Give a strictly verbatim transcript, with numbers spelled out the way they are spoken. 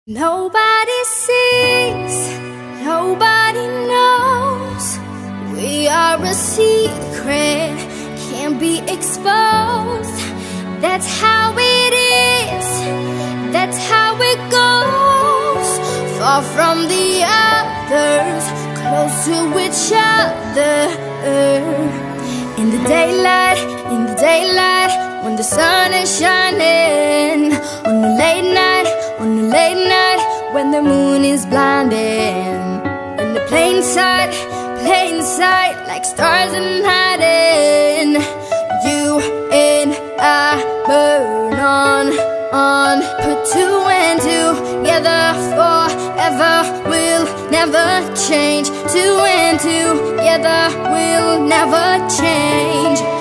Nobody sees, nobody knows. We are a secret, can't be exposed. That's how it is, that's how it goes. Far from the others, close to each other. In the daylight, in the daylight, when the sun is shining. On the late night, on the late night, when the moon is blinding. In the plain sight, plain sight, like stars in hiding. You and I burn on, on. Put two and two together forever. We'll never change. Two and two together, we'll never change.